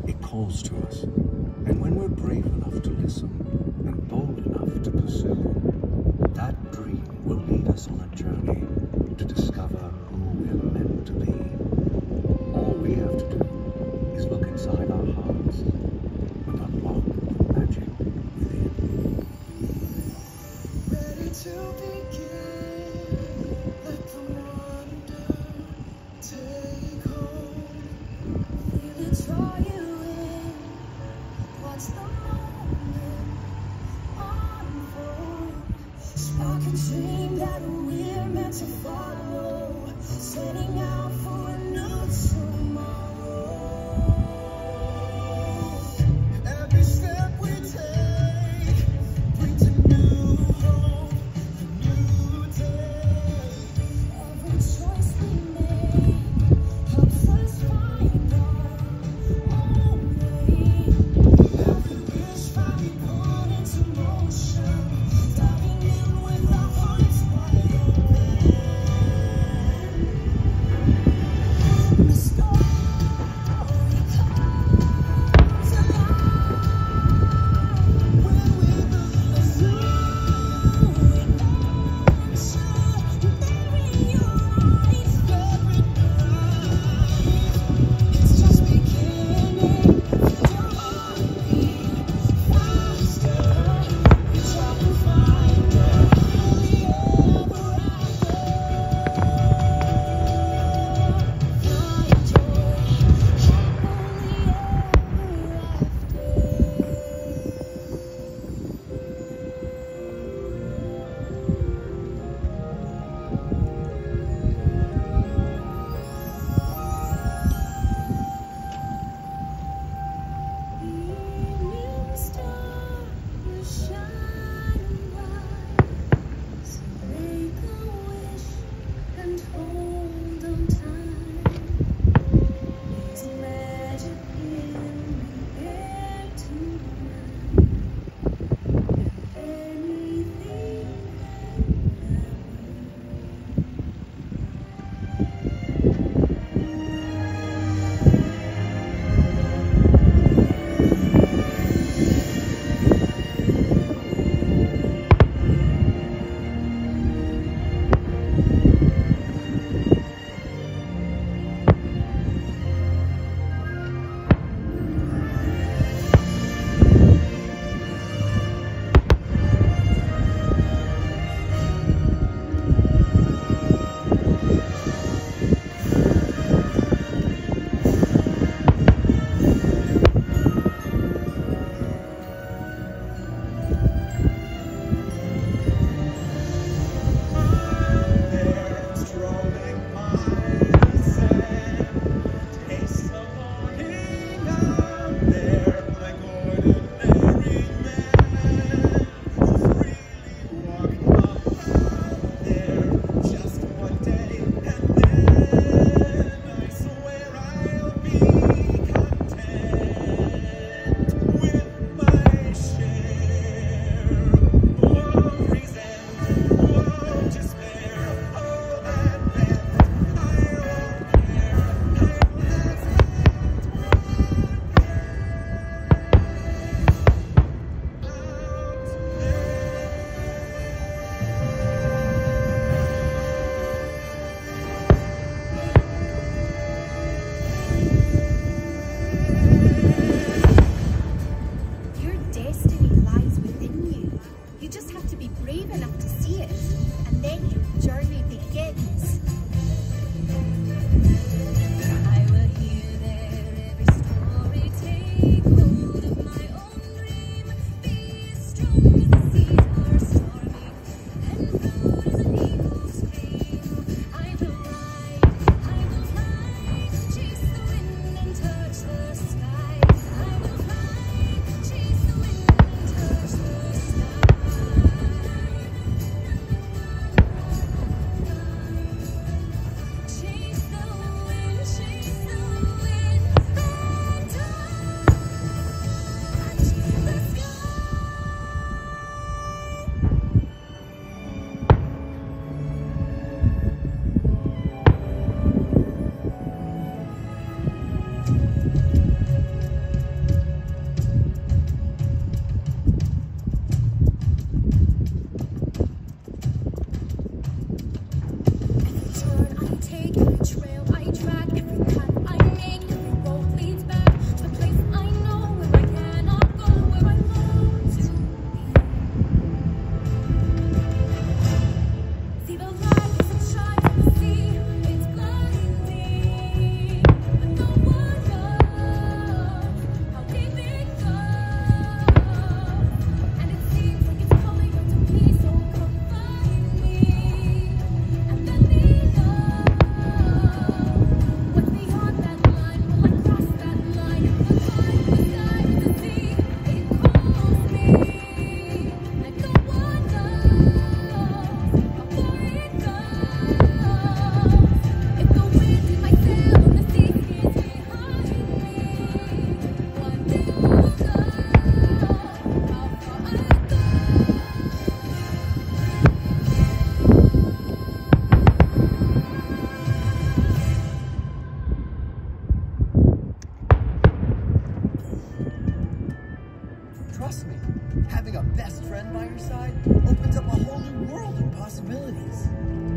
It calls to us, and when we're brave enough to listen and bold enough to pursue, that dream will lead us on a journey to discover who we're meant to be. All we have to do is look inside our hearts and unlock the magic within. Ready to begin, let the wonder take hold. Feel it draw you in, watch the moment unfold. Spark a dream that we're meant to follow, setting out for a new tomorrow. Every step we take brings a new hope, a new day. Every choice we make helps us find our own way. Every wish finally put into motion, diving in with our hearts wide open. The story comes alive when we pursue it. Bury your eyes, bury it's just beginning. Feel your heartbeat faster. Reach out and find it. Happily ever after. Find joy. Happily evening star is shining bright, so make a wish and hold on tight. There's magic in the air tonight, and anything Trust me, having a best friend by your side opens up a whole new world of possibilities.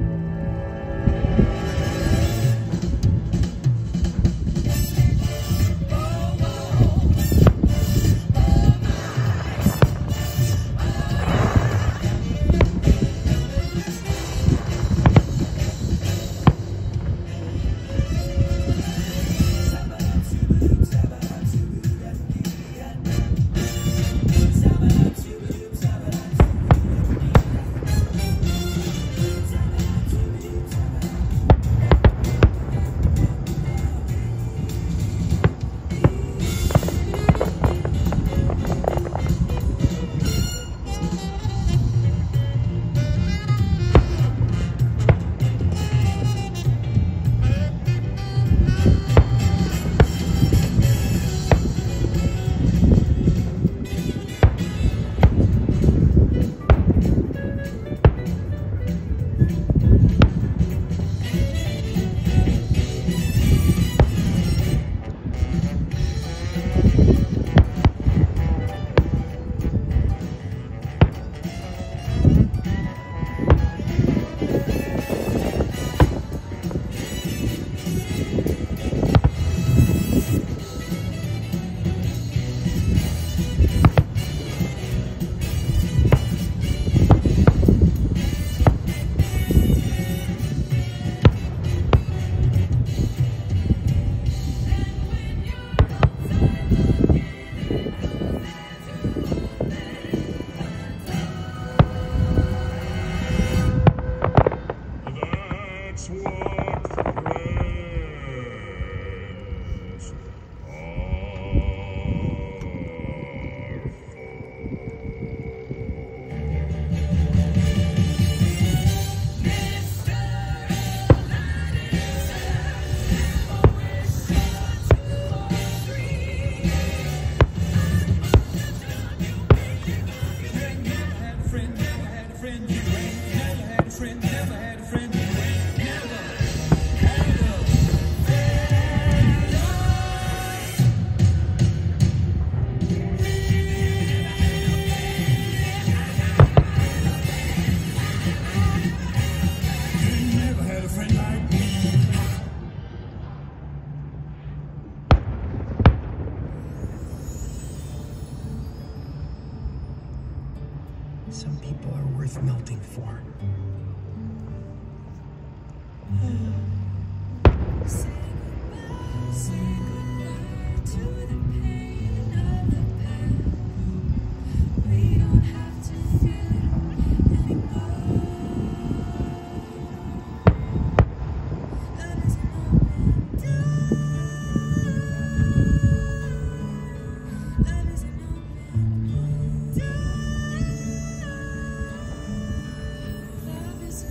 Some people are worth melting for. Say goodbye to the pain of the past. We don't have to feel it anymore. Love is an open door. Love is an open door. Love is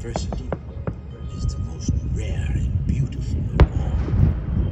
diversity is the most rare and beautiful of all.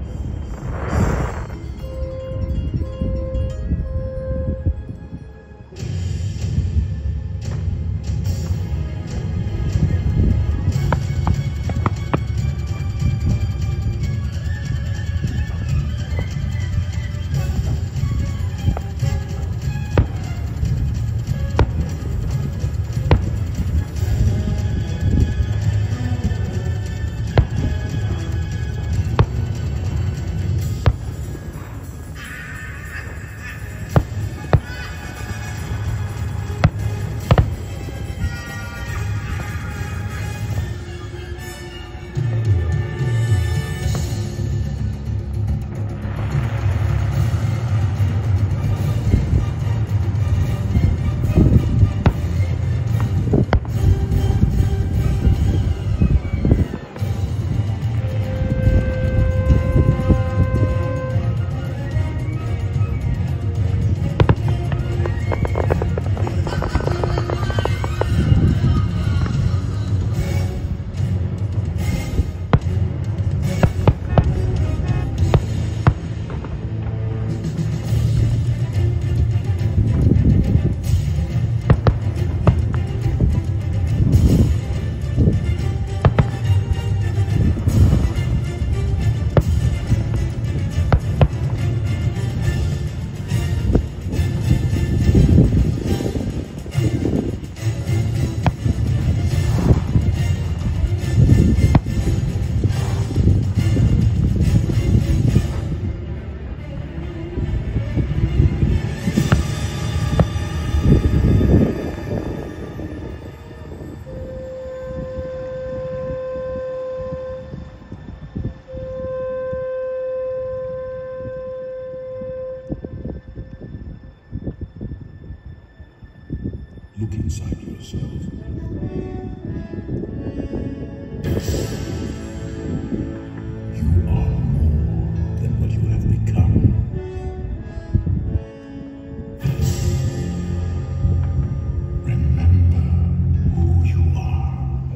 Look inside yourself. You are more than what you have become. Remember who you are.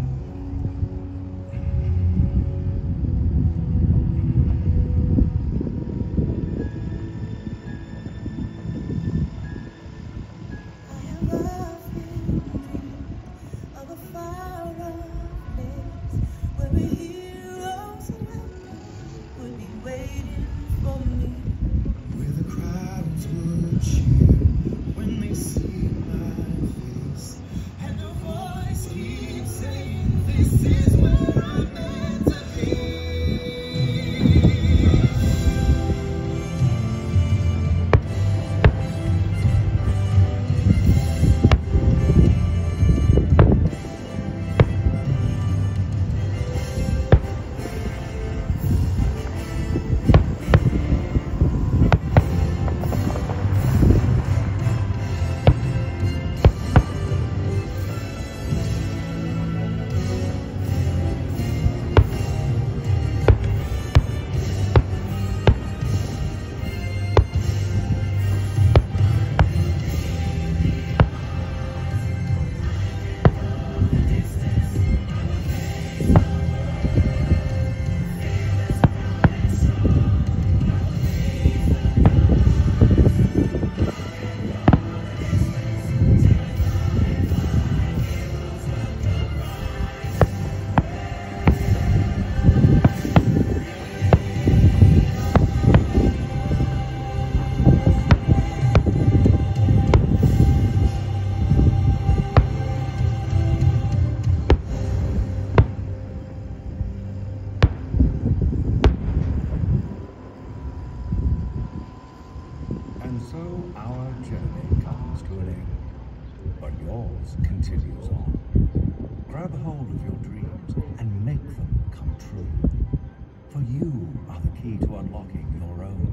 And so our journey comes to an end, but yours continues on. Grab hold of your dreams and make them come true. For you are the key to unlocking your own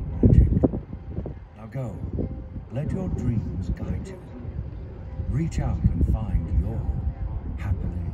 magic. Now go, let your dreams guide you. Reach out and find your happily